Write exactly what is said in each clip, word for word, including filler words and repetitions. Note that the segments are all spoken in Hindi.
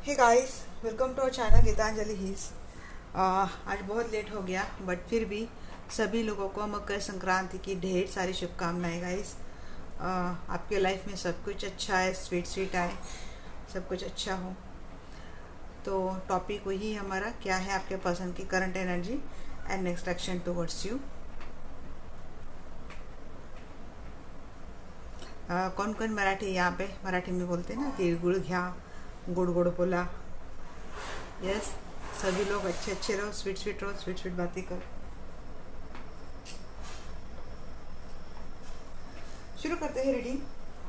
Hey guys, welcome to our channel Geetanjali heals. आज बहुत लेट हो गया, बट फिर भी सभी लोगों को मकर संक्रांति की ढेर सारी शुभकामनाएं गाइस। आपके लाइफ में सब कुछ अच्छा है, स्वीट स्वीट आए, सब कुछ अच्छा हो। तो टॉपिक वही हमारा क्या है, आपके पर्सन की current energy and next action towards you. कौन कौन मराठी यहाँ पे मराठी में बोलते हैं ना, तिळगुळ घ्या, गुड़ गुड़ बोला। यस, सभी लोग अच्छे अच्छे रहो, स्वीट स्वीट रहो, स्वीट स्वीट बातें करो। शुरू करते हैं रीडिंग।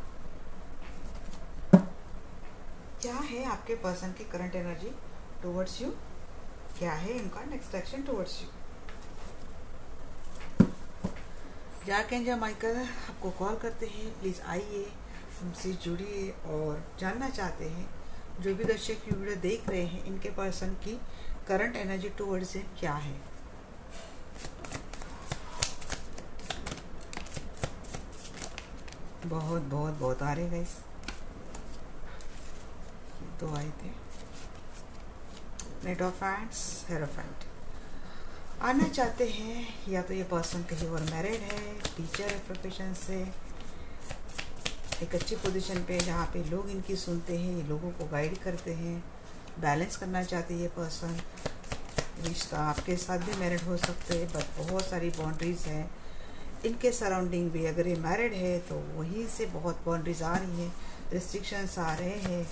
क्या है आपके पर्सन की करंट एनर्जी टुवर्ड्स यू, क्या है इनका next action towards you. Jack angel Michael आपको कॉल करते हैं, प्लीज़ आइए, हमसे जुड़िए और जानना चाहते हैं जो भी दर्शक वीडियो देख रहे हैं इनके पर्सन की करंट एनर्जी टुवर्ड्स हिम क्या है। बहुत बहुत बहुत आ रहे गाइस, तो आए थे नाइट ऑफ हैंड्स, हेरोफेंट। आना चाहते हैं या तो ये पर्सन कहीं और मैरिड है, टीचर है प्रोफेशन से, एक अच्छी पोजीशन पे जहाँ पे लोग इनकी सुनते हैं, ये लोगों को गाइड करते हैं, बैलेंस करना चाहते हैं ये पर्सन। रिश्ता आपके साथ भी मैरिड हो सकते हैं, बट बहुत सारी बाउंड्रीज हैं इनके सराउंडिंग भी। अगर ये मैरिड है तो वहीं से बहुत बाउंड्रीज आ रही हैं, रिस्ट्रिक्शंस आ रहे हैं।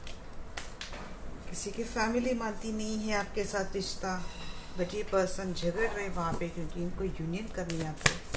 किसी की फैमिली मानती नहीं है आपके साथ रिश्ता, बट ये पर्सन झगड़ रहे वहाँ पे क्योंकि इनको यूनियन करनी आती है।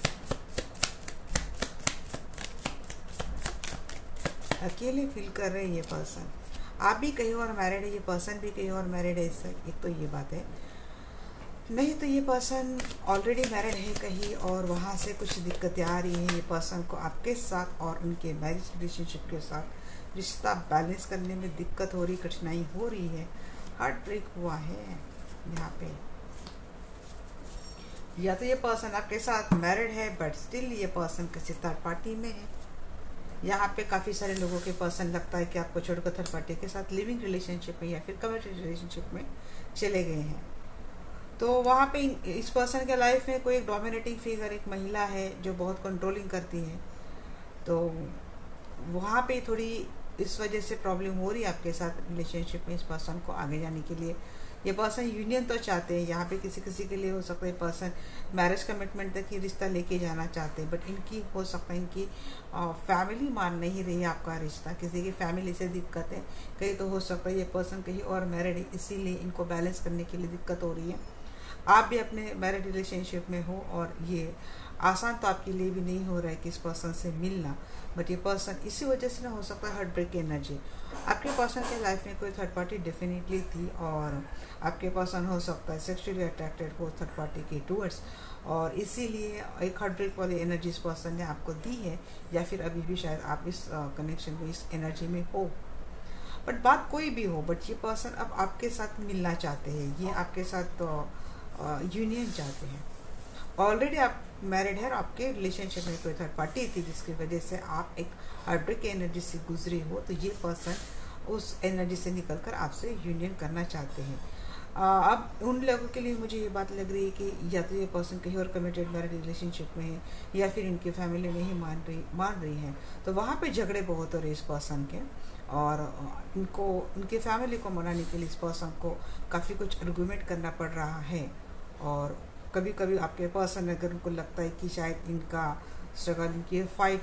अकेले फील कर रहे हैं ये पर्सन। आप भी कहीं और मैरिड है, ये पर्सन भी कहीं और मैरिड है, इससे एक तो ये बात है। नहीं तो ये पर्सन ऑलरेडी मैरिड है कहीं और वहाँ से कुछ दिक्कतें आ रही हैं। ये पर्सन को आपके साथ और उनके मैरिज रिलेशनशिप के साथ रिश्ता बैलेंस करने में दिक्कत हो रही, कठिनाई हो रही है, हार्ट ब्रेक हुआ है यहाँ पे। या तो ये पर्सन आपके साथ मैरिड है बट स्टिल ये पर्सन किसी थर्ड पार्टी में है। यहाँ पे काफ़ी सारे लोगों के पर्सन लगता है कि आपको छोड़कर थर्ड पार्टी के साथ लिविंग रिलेशनशिप में या फिर कमिटेड रिलेशनशिप में चले गए हैं। तो वहाँ पे इस पर्सन के लाइफ में कोई एक डोमिनेटिंग फिगर, एक महिला है जो बहुत कंट्रोलिंग करती है। तो वहाँ पे थोड़ी इस वजह से प्रॉब्लम हो रही है आपके साथ रिलेशनशिप में। इस पर्सन को आगे जाने के लिए ये पर्सन यूनियन तो चाहते हैं, यहाँ पे किसी किसी के लिए हो सकता है पर्सन मैरिज कमिटमेंट तक ही रिश्ता लेके जाना चाहते हैं, बट इनकी हो सकता है इनकी फैमिली मान नहीं रही है आपका रिश्ता, किसी की फैमिली से दिक्कत है। कहीं तो हो सकता है ये पर्सन कहीं और मैरिड है, इसीलिए इनको बैलेंस करने के लिए दिक्कत हो रही है। आप भी अपने मैरिड रिलेशनशिप में हो और ये आसान तो आपके लिए भी नहीं हो रहा है कि इस पर्सन से मिलना, बट ये पर्सन इसी वजह से ना हो सकता है हार्ट ब्रेक की एनर्जी। आपके पर्सन के लाइफ में कोई थर्ड पार्टी डेफिनेटली थी और आपके पर्सन हो सकता है सेक्सुअली अट्रैक्टेड हो थर्ड पार्टी के टूवर्ड्स, और इसीलिए एक हार्ट ब्रेक वाली एनर्जी इस पर्सन ने आपको दी है, या फिर अभी भी शायद आप इस कनेक्शन में, इस एनर्जी में हो। बट बात कोई भी हो, बट ये पर्सन अब आपके साथ मिलना चाहते हैं, ये आपके साथ यूनियन चाहते हैं। ऑलरेडी आप मैरिड है और आपके रिलेशनशिप में कोई थर्ड पार्टी थी जिसकी वजह से आप एक हार्ट ब्रेक की एनर्जी से गुजरे हो, तो ये पर्सन उस एनर्जी से निकलकर आपसे यूनियन करना चाहते हैं। अब उन लोगों के लिए मुझे ये बात लग रही है कि या तो ये पर्सन कहीं और कमिटेड मैरिड रिलेशनशिप में है या फिर इनकी फैमिली नहीं मान रही मान रही है, तो वहाँ पे झगड़े बहुत हो रहे इस पर्सन के, और इनको उनकी फैमिली को मनाने के लिए इस पर्सन को काफ़ी कुछ आर्गुमेंट करना पड़ रहा है। और कभी कभी आपके पर्सन अगर उनको लगता है कि शायद इनका स्ट्रगल, इनकी फाइट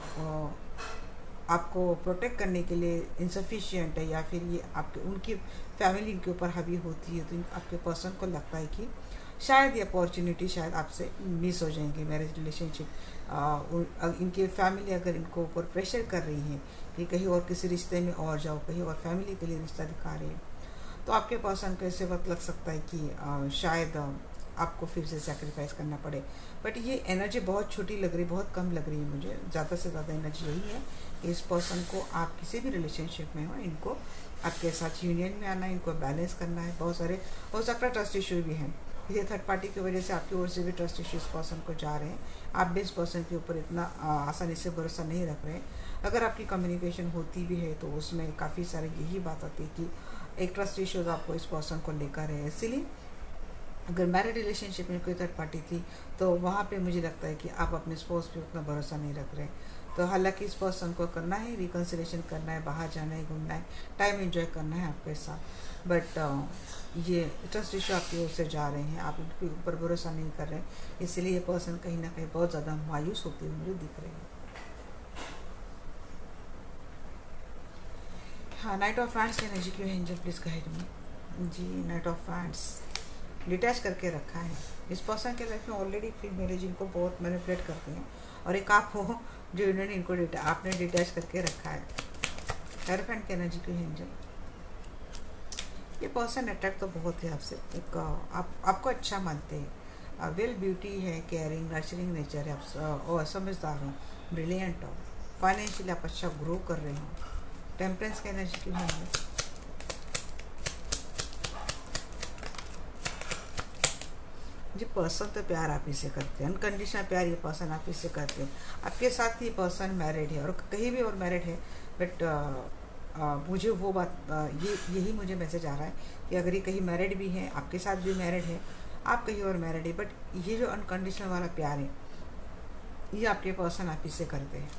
आपको प्रोटेक्ट करने के लिए इनसफिशिएंट है, या फिर ये आपके उनकी फैमिली इनके ऊपर हावी होती है, तो आपके पर्सन को लगता है कि शायद ये अपॉर्चुनिटी शायद आपसे मिस हो जाएंगे मैरिज रिलेशनशिप। इनके फैमिली अगर इनको ऊपर प्रेशर कर रही है कि कहीं और किसी रिश्ते में और जाओ, कहीं और फैमिली के लिए रिश्ता दिखा रही है, तो आपके पर्सन को ऐसे वक्त लग सकता है कि आ, शायद आ, आपको फिर से सैक्रिफाइस करना पड़े। बट ये एनर्जी बहुत छोटी लग रही है, बहुत कम लग रही है मुझे। ज़्यादा से ज़्यादा एनर्जी यही है कि इस पर्सन को आप किसी भी रिलेशनशिप में हो, इनको आपके साथ यूनियन में आना है, इनको बैलेंस करना है। बहुत सारे हो सकता है ट्रस्ट इशू भी हैं, ये थर्ड पार्टी की वजह से आपकी ओर से भी ट्रस्ट इशू इस पर्सन को जा रहे हैं। आप भी इस पर्सन के ऊपर इतना आसानी से भरोसा नहीं रख रहे हैं। अगर आपकी कम्युनिकेशन होती भी है तो उसमें काफ़ी सारे यही बात आती है कि एक ट्रस्ट इश्यूज आपको इस पर्सन को लेकर है। इसीलिए अगर मैरिड रिलेशनशिप में कोई थर्ड पार्टी थी तो वहाँ पे मुझे लगता है कि आप अपने स्पोर्स पे उतना भरोसा नहीं रख रहे। तो हालांकि इस पर्सन को करना है, रिकन्सिलेशन करना है, बाहर जाना है, घूमना है, टाइम एंजॉय करना है आपके साथ, बट uh, ये ट्रस्ट इशू आपकी ओर से जा रहे हैं, आप उनके ऊपर भरोसा नहीं कर रहे, इसलिए ये पर्सन कहीं ना कहीं बहुत ज़्यादा मायूस होते हुए मुझे दिख रहे हैं। हाँ, नाइट ऑफ फ्रेंड्स की एनर्जी क्यों है एंजल प्लीज गाइड में। जी, नाइट ऑफ फ्रेंड्स डिटैच करके रखा है इस पर्सन के लाइफ में ऑलरेडी फीमेल है जिनको बहुत मैनिपुलेट करते हैं, और एक आप हो जो इन्होंने इनको डिटा आपने डिटैच करके रखा है। हेरोफेंट की एनर्जी क्यों है एंजल। ये पर्सन अट्रैक्ट तो बहुत है आपसे, एक आप आपको अच्छा मानते हैं, वेल ब्यूटी है, केयरिंग नर्चरिंग नेचर है, आप और समझदार हो, ब्रिलियंट हो, फाइनेंशियली आप अच्छा ग्रो कर रहे हो। टेम्परेंस की एनर्जी क्यों है एंजल। जी, पर्सन तो प्यार आप ही से करते हैं, अनकंडीशनल प्यार ये पर्सन आप ही से करते हैं। आपके साथ ही पर्सन मैरिड है और कहीं भी और मैरिड है, बट मुझे वो बात आ, ये यही मुझे मैसेज आ रहा है कि अगर ये कहीं मैरिड भी है, आपके साथ भी मैरिड है, आप कहीं और मैरिड है, बट ये जो अनकंडीशनल वाला प्यार है ये आपके पर्सन आप ही से करते हैं।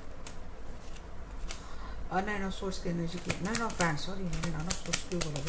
और नाइन ऑफ सोर्स की एनर्जी की, नाइन ऑफ फ्रेंड्स, सॉरी मैंने नाइन ऑफ सोर्स क्यों बोला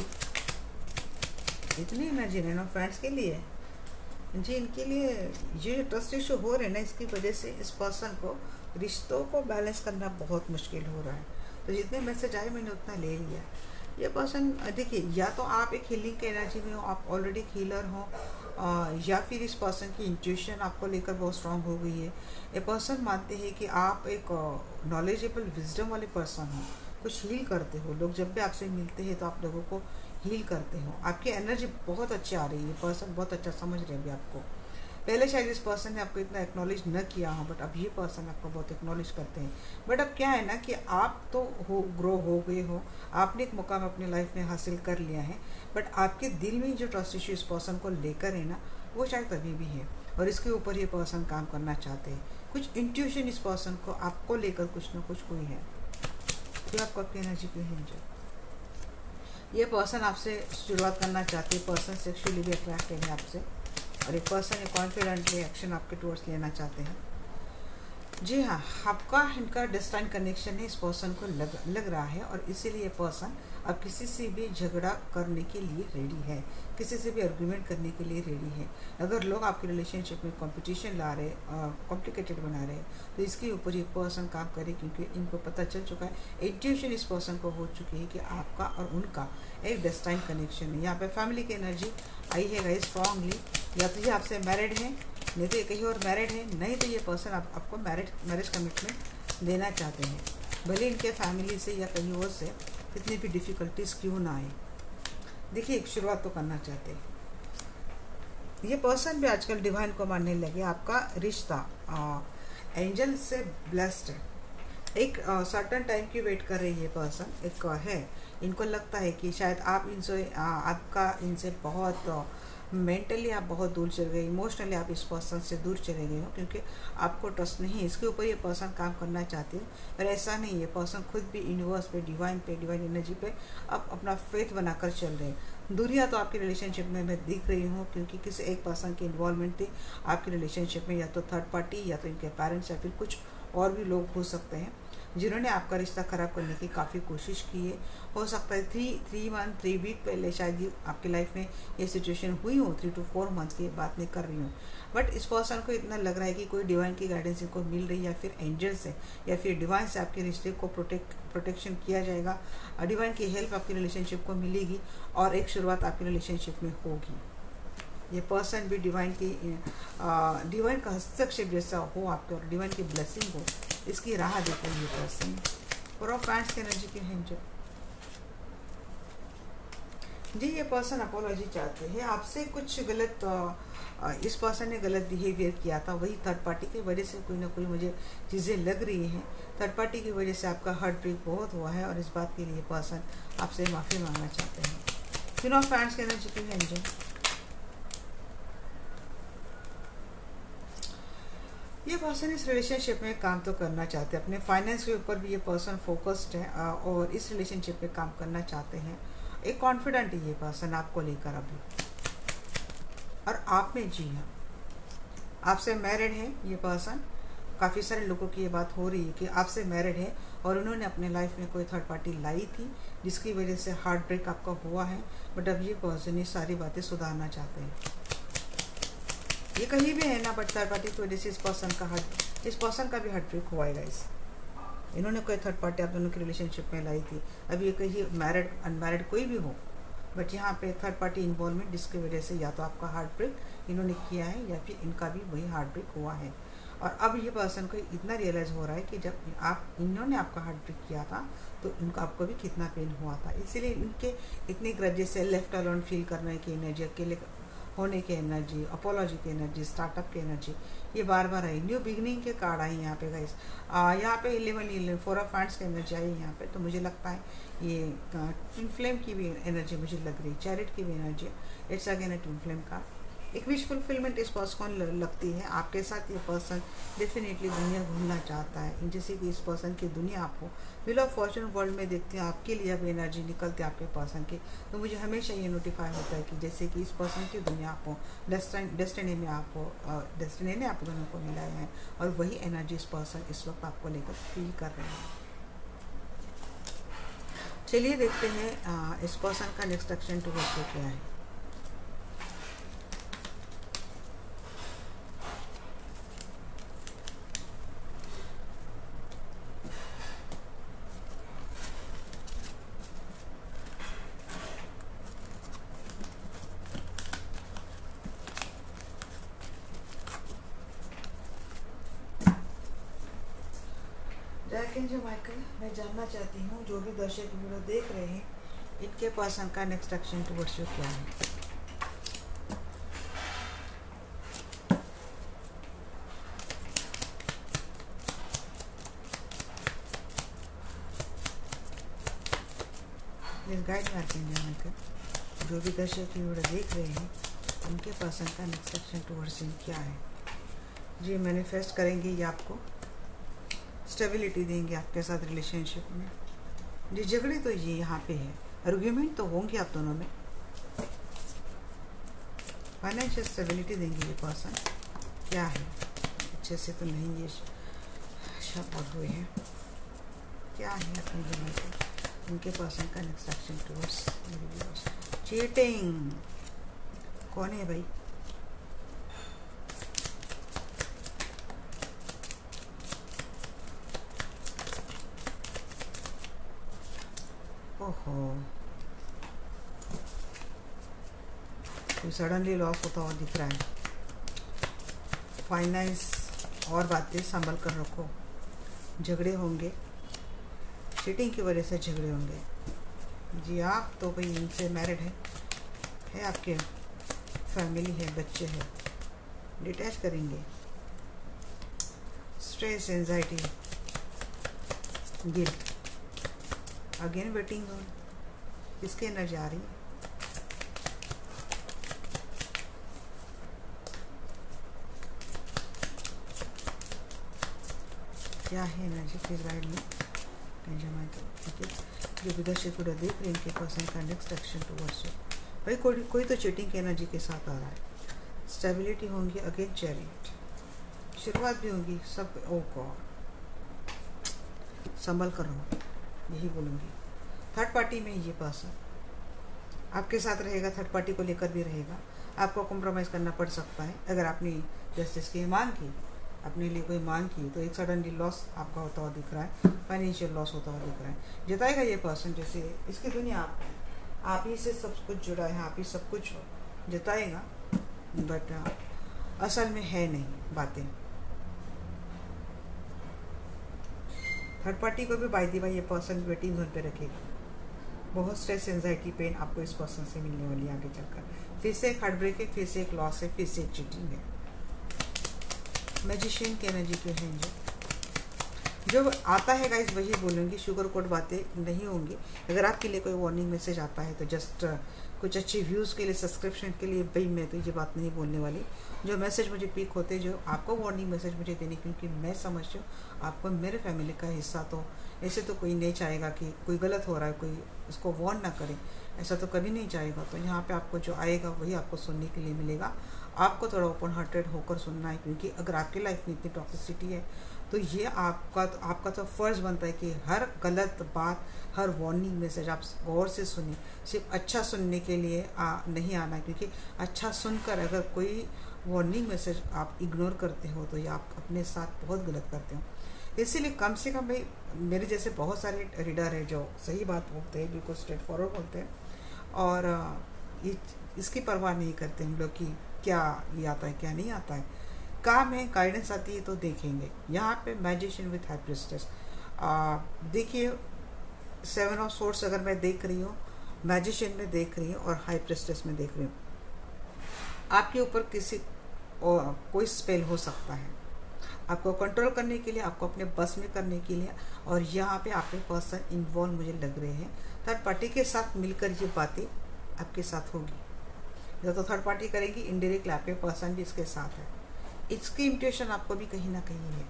भाई, इतनी एनर्जी नाइन ऑफ फ्रेंड्स के लिए जी। इनके लिए ये ट्रस्ट इशू हो रहे हैं ना, इसकी वजह से इस पर्सन को रिश्तों को बैलेंस करना बहुत मुश्किल हो रहा है। तो जितने मैसेज आए मैंने उतना ले लिया। ये पर्सन देखिए, या तो आप एक हीलिंग के एनर्जी में हो, आप ऑलरेडी हीलर हो, या फिर इस पर्सन की इंट्यूशन आपको लेकर बहुत स्ट्रांग हो गई है। ये पर्सन मानते हैं कि आप एक नॉलेजेबल विजडम वाले पर्सन हो, कुछ हील करते हो। लोग जब भी आपसे मिलते हैं तो आप लोगों को हील करते हो, आपकी एनर्जी बहुत अच्छी आ रही है, पर्सन बहुत अच्छा समझ रहे हैं अभी आपको। पहले शायद इस पर्सन ने आपको इतना एक्नॉलेज न किया हो, बट अब ये पर्सन आपको बहुत एक्नॉलेज करते हैं। बट अब क्या है ना कि आप तो हो ग्रो हो गए हो, आपने एक मुकाम अपने लाइफ में हासिल कर लिया है, बट आपके दिल में जो ट्रस्ट इशू इस पर्सन को लेकर है ना, वो शायद अभी भी है, और इसके ऊपर ये पर्सन काम करना चाहते हैं। कुछ इंट्यूशन इस पर्सन को आपको लेकर कुछ ना कुछ हुई है। फिर आपको आपकी एनर्जी क्यों है एंजल। ये पर्सन आपसे शुरुआत करना चाहते हैं, पर्सन सेक्सुअली भी अट्रैक्टेड है आपसे, और एक पर्सन ये कॉन्फिडेंटली एक्शन आपके टुवर्ड्स लेना चाहते हैं। जी हाँ, आपका इनका डिस्टाइन कनेक्शन है, इस पर्सन को लग लग रहा है, और इसीलिए पर्सन अब किसी से भी झगड़ा करने के लिए रेडी है, किसी से भी आर्गुमेंट करने के लिए रेडी है। अगर लोग आपके रिलेशनशिप में कंपटीशन ला रहे, कॉम्प्लिकेटेड बना रहे, तो इसके ऊपर ये पर्सन काम करे, क्योंकि इनको पता चल चुका है, इंट्यूशन इस पर्सन को हो चुकी है कि आपका और उनका एक डिस्टाइन कनेक्शन है। यहाँ पे फैमिली की एनर्जी आई है गाइस स्ट्रांगली, या तो ये आपसे मैरिड है, नहीं तो ये कहीं और मैरिड है, नहीं तो ये पर्सन आप, आपको मैरिज मैरिज कमिटमेंट देना चाहते हैं, भले इनके फैमिली से या कहीं और से कितनी भी डिफ़िकल्टीज क्यों ना आए। देखिए, एक शुरुआत तो करना चाहते हैं। ये पर्सन भी आजकल डिवाइन को मानने लगे। आपका रिश्ता एंजल से ब्लेस्ड है, एक सर्टन टाइम की वेट कर रही है पर्सन, एक uh, है, इनको लगता है कि शायद आप इनसे uh, आपका इनसे बहुत मेंटली uh, आप बहुत दूर चले गए, इमोशनली आप इस पर्सन से दूर चले गए हो, क्योंकि आपको ट्रस्ट नहीं है। इसके ऊपर ये पर्सन काम करना चाहते हैं, पर ऐसा नहीं है। पर्सन खुद भी यूनिवर्स पे, डिवाइन पे, डिवाइन एनर्जी पे अब अपना फेथ बनाकर चल रहे हैं। दूरियां तो आपके रिलेशनशिप में मैं दिख रही हूँ, क्योंकि किसी एक पर्सन की इन्वॉल्वमेंट थी आपके रिलेशनशिप में, या तो थर्ड पार्टी, या तो इनके पेरेंट्स, या फिर कुछ और भी लोग हो सकते हैं जिन्होंने आपका रिश्ता ख़राब करने की काफ़ी कोशिश की है। हो सकता है three three month three week पहले शायद ये आपकी लाइफ में ये सिचुएशन हुई हो, थ्री टू फोर मंथ्स की बात नहीं कर रही हूँ, बट इस पर्सन को इतना लग रहा है कि कोई डिवाइन की गाइडेंस इनको मिल रही है, या फिर एंजल से, या फिर डिवाइन से आपके रिश्ते को प्रोटेक्ट प्रोटेक्शन किया जाएगा, डिवाइन की हेल्प आपकी रिलेशनशिप को मिलेगी, और एक शुरुआत आपकी रिलेशनशिप में होगी। ये पर्सन भी डिवाइन की डिवाइन का हस्तक्षेप जैसा हो आपके, और डिवाइन की ब्लेसिंग हो, इसकी राह देते हैं ये पर्सन। फोर ऑफ पैंट्स की एनर्जी की है जो जी, ये पर्सन अपोलॉजी चाहते हैं आपसे। कुछ गलत आ, इस पर्सन ने गलत बिहेवियर किया था, वही थर्ड पार्टी की वजह से कोई ना कोई मुझे चीज़ें लग रही हैं। थर्ड पार्टी की वजह से आपका हार्ट ब्रेक बहुत हुआ है, और इस बात के लिए पर्सन आपसे माफ़ी मांगना चाहते हैं। क्वीन ऑफ पैंट्स की एनर्जी की है जो ये पर्सन इस रिलेशनशिप में काम तो करना चाहते हैं, अपने फाइनेंस के ऊपर भी ये पर्सन फोकस्ड है और इस रिलेशनशिप में काम करना चाहते हैं। एक कॉन्फिडेंट है ये पर्सन आपको लेकर अभी, और आप में जी हाँ, आपसे मैरिड है ये पर्सन। काफ़ी सारे लोगों की ये बात हो रही है कि आपसे मैरिड है और उन्होंने अपने लाइफ में कोई थर्ड पार्टी लाई थी जिसकी वजह से हार्ट ब्रेक आपका हुआ है, बट अब ये पर्सन ये सारी बातें सुधारना चाहते हैं। ये कहीं भी है ना, बट थर्ड पार्टी की वजह से इस पर्सन का हार्ट इस पर्सन का भी हार्ट ब्रेक हुआ है गाइस। इन्होंने कोई थर्ड पार्टी आप दोनों की रिलेशनशिप में लाई थी। अब ये कहीं मैरिड अनमैरिड कोई भी हो, बट यहाँ पे थर्ड पार्टी इन्वॉल्वमेंट जिसकी वजह से या तो आपका हार्ट ब्रेक इन्होंने किया है या फिर इनका भी वही हार्ट ब्रेक हुआ है। और अब ये पर्सन को इतना रियलाइज़ हो रहा है कि जब आप इन्होंने आपका हार्ट ब्रेक किया था तो इनको आपको भी कितना पेन हुआ था, इसीलिए इनके इतने ग्रजेस से लेफ्ट अलोन फील करने की एनर्जी, अकेले होने की एनर्जी, अपोलॉजी की एनर्जी, स्टार्टअप की एनर्जी, ये बार बार आई। न्यू बिगनिंग के कार्ड आई यहाँ पे गाइस। यहाँ पे eleven eleven four of hands की एनर्जी आई यहाँ पे, तो मुझे लगता है ये ट्विन फ्लेम की भी एनर्जी मुझे लग रही है, चैरिट की भी energy. It's again a twin flame card. एक विश फुलफिलमेंट इस पर्सन को लगती है आपके साथ। ये पर्सन डेफिनेटली दुनिया घूमना चाहता है, जैसे कि इस पर्सन की दुनिया आपको व्हील ऑफ फॉर्चून वर्ल्ड में देखते हैं आपके लिए अब एनर्जी निकलती है आपके पर्सन की, तो मुझे हमेशा ये नोटिफाई होता है कि जैसे कि इस पर्सन की दुनिया आपको डेस्टिनी में आपको डेस्टिनी ने आप दोनों को मिलाया है, और वही एनर्जी इस पर्सन इस वक्त आपको लेकर फील कर रहे हैं। चलिए देखते हैं इस पर्सन का नेक्स्ट एक्शन टुवर्ड्स यू क्या है। माइकल, मैं जानना चाहती हूँ जो भी दर्शक वीडियो देख रहे हैं, इनके पर्सन का नेक्स्ट एक्शन टुवर्ड्स यू क्या है। प्लीज गाइड माइकल, जो भी दर्शक वीडियो देख रहे हैं, उनके पर्सन का नेक्स्ट एक्शन टुवर्ड्स यू क्या है। जी मैनिफेस्ट करेंगे ये आपको स्टेबिलिटी देंगे आपके साथ रिलेशनशिप में। जी झगड़े तो ये यहाँ पे है, आर्ग्यूमेंट तो होंगे आप दोनों में। फाइनेंशियल स्टेबिलिटी देंगे ये पर्सन, क्या है अच्छे से तो नहीं ये शब्द हुए हैं, क्या है अपने दिमाग में उनके पर्सन का नेक्स्ट एक्शन टुवर्ड्स चीटिंग। कौन है भाई? ओहो, कोई सडनली लॉस होता हुआ दिख रहा है। फाइनेंस और बातें संभल कर रखो, झगड़े होंगे, चीटिंग की वजह से झगड़े होंगे। जी आप तो भाई इनसे मैरिड है, है आपके फैमिली है, बच्चे हैं, डिटैच करेंगे। Stress, anxiety, guilt, again waiting on, किसकी एनर्जी आ रही है? क्या है एनर्जी प्लीज गाइड में। ठीक है, जो भी दर्शक वीडियो देख रहे हैं इनके पर्सन का नेक्स्ट एक्शन टुवर्ड्स यू। भाई कोई कोई तो चीटिंग की एनर्जी के साथ आ रहा है। स्टेबिलिटी होंगी, अगेन चैरिट, शुरुआत भी होंगी सब। ओ गॉड, संभल कर रहो, यही बोलूँगी। थर्ड पार्टी में ये पर्सन आपके साथ रहेगा, थर्ड पार्टी को लेकर भी रहेगा। आपको कॉम्प्रोमाइज़ करना पड़ सकता है अगर आपने जस्टिस की मांग की, अपने लिए कोई मांग की, तो एक सडनली लॉस आपका होता हुआ दिख रहा है, फाइनेंशियल लॉस होता हुआ दिख रहा है। जिताएगा ये पर्सन, जैसे इसकी दुनिया आप आप ही से सब कुछ जुड़ा है, आप ही सब कुछ जिताएगा, बट असल में है नहीं बातें। थर्ड पार्टी को भी बाई दी बाई ये पर्सन वेटिंग जोन पे रखेगा। बहुत स्ट्रेस, एंजाइटी, पेन आपको इस पर्सन से मिलने वाली है आगे चलकर। फिर से एक हार्ट ब्रेक है, फिर से एक लॉस है, फिर से एक चीटिंग है। मैजिशियन की एनर्जी के हैं जो जो आता है गाइस वही बोलूँगी, शुगर कोट बातें नहीं होंगी। अगर आपके लिए कोई वार्निंग मैसेज आता है तो जस्ट कुछ अच्छे व्यूज़ के लिए, सब्सक्रिप्शन के लिए, भाई मैं तो ये बात नहीं बोलने वाली। जो मैसेज मुझे पिक होते, जो आपको वार्निंग मैसेज मुझे देने, क्योंकि मैं समझती हूँ आपको मेरे फैमिली का हिस्सा, तो ऐसे तो कोई नहीं चाहेगा कि कोई गलत हो रहा है कोई उसको वार्न ना करे, ऐसा तो कभी नहीं चाहेगा। तो यहाँ पे आपको जो आएगा वही आपको सुनने के लिए मिलेगा। आपको थोड़ा ओपन हार्टेड होकर सुनना है, क्योंकि अगर आपकी लाइफ में इतनी टॉक्सिसिटी है तो ये आपका तो आपका तो फ़र्ज़ बनता है कि हर गलत बात, हर वार्निंग मैसेज आप गौर से सुनिए। सिर्फ अच्छा सुनने के लिए आ, नहीं आना, क्योंकि अच्छा सुनकर अगर कोई वार्निंग मैसेज आप इग्नोर करते हो तो ये आप अपने साथ बहुत गलत करते हो। इसीलिए कम से कम भाई, मेरे जैसे बहुत सारे रीडर हैं जो सही बात बोलते हैं, बिल्कुल स्ट्रेट फॉरवर्ड बोलते हैं, और ये इसकी परवाह नहीं करते हम लोग कि क्या ये आता है क्या नहीं आता है। काम है, गाइडेंस आती है तो देखेंगे। यहाँ पे मैजिशियन विथ हाई प्रिस्टेस, देखिए सेवन ऑफ सोर्ड्स अगर मैं देख रही हूँ, मैजिशियन में देख रही हूँ और हाई प्रिस्टेस में देख रही हूँ, आपके ऊपर किसी और कोई स्पेल हो सकता है आपको कंट्रोल करने के लिए, आपको अपने बस में करने के लिए। और यहाँ पे आपके पर्सन इन्वॉल्व मुझे लग रहे हैं, थर्ड पार्टी के साथ मिलकर ये बातें आपके साथ होगी। या तो थर्ड पार्टी करेगी, इनडायरेक्टली आपके पर्सन भी इसके साथ है। इसकी इंट्यूशन आपको भी कहीं ना कहीं है।